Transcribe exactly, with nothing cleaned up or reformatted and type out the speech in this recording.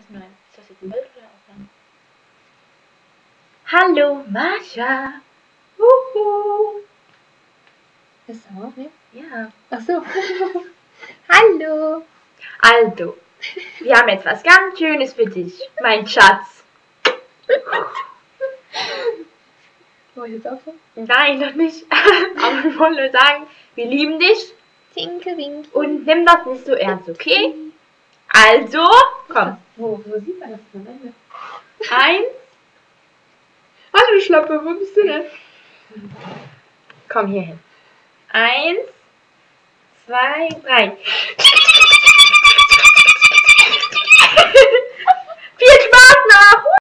das nur ein? Ist das jetzt ein Bild oder Aufnahme? Hallo, Mascha. Huhu. Ist er auf, ne? Ja. Ach so. Hallo. Also, wir haben jetzt was ganz Schönes für dich, mein Schatz. Soll ich jetzt aufhören? Nein, noch nicht. Aber wir wollen nur sagen, wir lieben dich Tinke, winke. und nimm das nicht so ernst, okay? Also, komm. Wo, wo sieht man das am Ende? Eins. Hallo Schlappe, wo bist du denn? Komm hier hin. Eins, zwei, drei. Viel Spaß noch!